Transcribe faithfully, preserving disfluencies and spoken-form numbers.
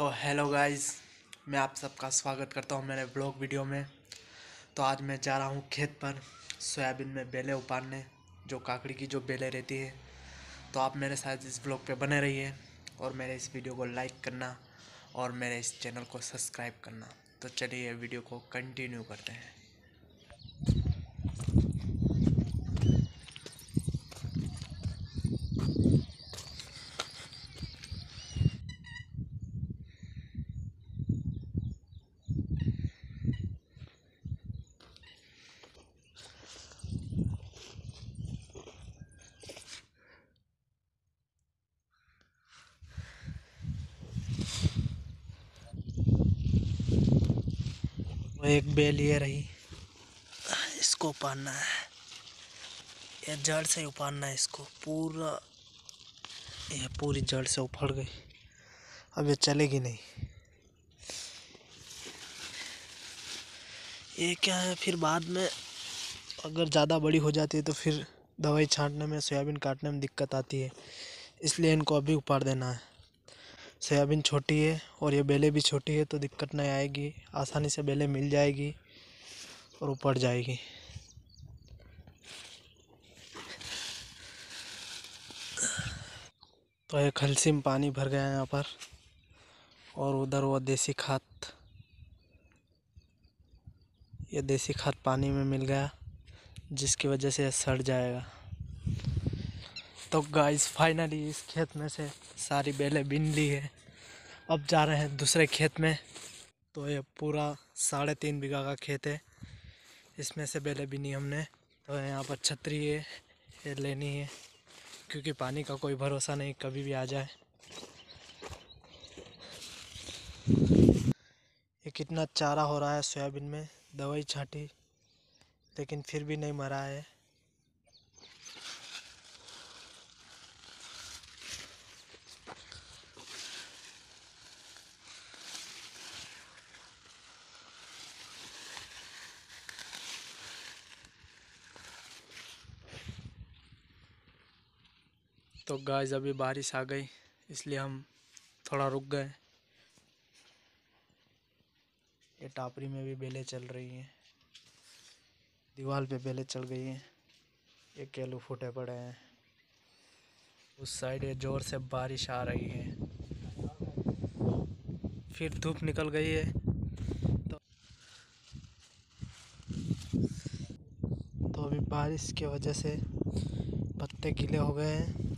तो hello guys, मैं आप सबका स्वागत करता हूं मेरे ब्लॉग वीडियो में। तो आज मैं जा रहा हूं खेत पर सोयाबीन में बेलें उपाड़ने, जो काकड़ी की जो बेलें रहती है। तो आप मेरे साथ इस ब्लॉग पे बने रहिए और मेरे इस वीडियो को लाइक करना और मेरे इस चैनल को सब्सक्राइब करना। तो चलिए वीडियो को कंटिन्यू करते हैं। वो एक बेल ये रही, इसको उपाड़ना है। ये जड़ से उपाड़ना है इसको पूरा। ये पूरी जड़ से उखड़ गई, अब ये चलेगी नहीं। ये क्या है, फिर बाद में अगर ज़्यादा बड़ी हो जाती है तो फिर दवाई छांटने में, सोयाबीन काटने में दिक्कत आती है। इसलिए इनको अभी उपाड़ देना है। सोयाबीन छोटी है और ये बेलें भी छोटी है, तो दिक्कत नहीं आएगी, आसानी से बेलें मिल जाएगी और उपड़ जाएगी। तो एक खलसी में पानी भर गया है यहाँ पर, और उधर वो देसी खाद, ये देसी खाद पानी में मिल गया, जिसकी वजह से ये सड़ जाएगा। तो गाइस फाइनली इस खेत में से सारी बेलें बीन ली है। अब जा रहे हैं दूसरे खेत में। तो ये पूरा साढ़े तीन बीघा का खेत है, इसमें से बेलें बीनी हमने। तो यहाँ पर छतरी है, ये लेनी है, क्योंकि पानी का कोई भरोसा नहीं, कभी भी आ जाए। ये कितना चारा हो रहा है सोयाबीन में, दवाई छाटी लेकिन फिर भी नहीं मरा है। तो गाइस अभी बारिश आ गई, इसलिए हम थोड़ा रुक गए। ये टापरी में भी बेलें चल रही हैं, दीवार पे बेलें चल गई हैं। ये केलू फूटे पड़े हैं। उस साइड ये जोर से बारिश आ रही है, फिर धूप निकल गई है। तो, तो अभी बारिश की वजह से पत्ते गीले हो गए हैं।